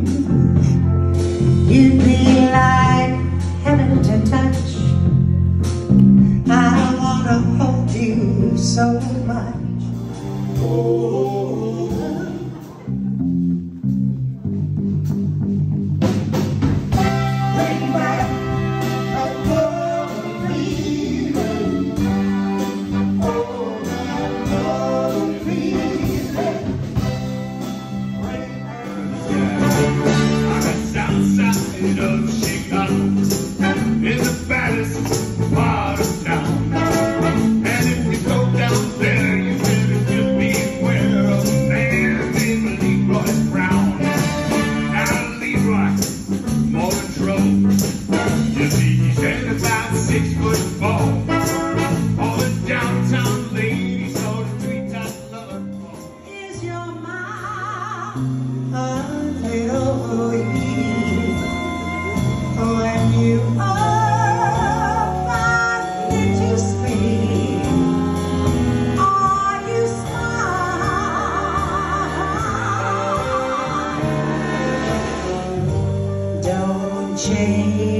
You'd be like heaven to touch. I wanna hold you so much. Oh. Bring back a golden feeling. Oh, that golden feeling. Southside of Chicago, in the baddest part of town. And if you go down there, you better just beware of a man named Leroy Brown. Now Leroy, more than trouble. You see, he's standing about 6 foot tall. All the downtown ladies saw the 3-time lover. Is your mom a little weak when you are finally to sleep? Are you smart? Don't change.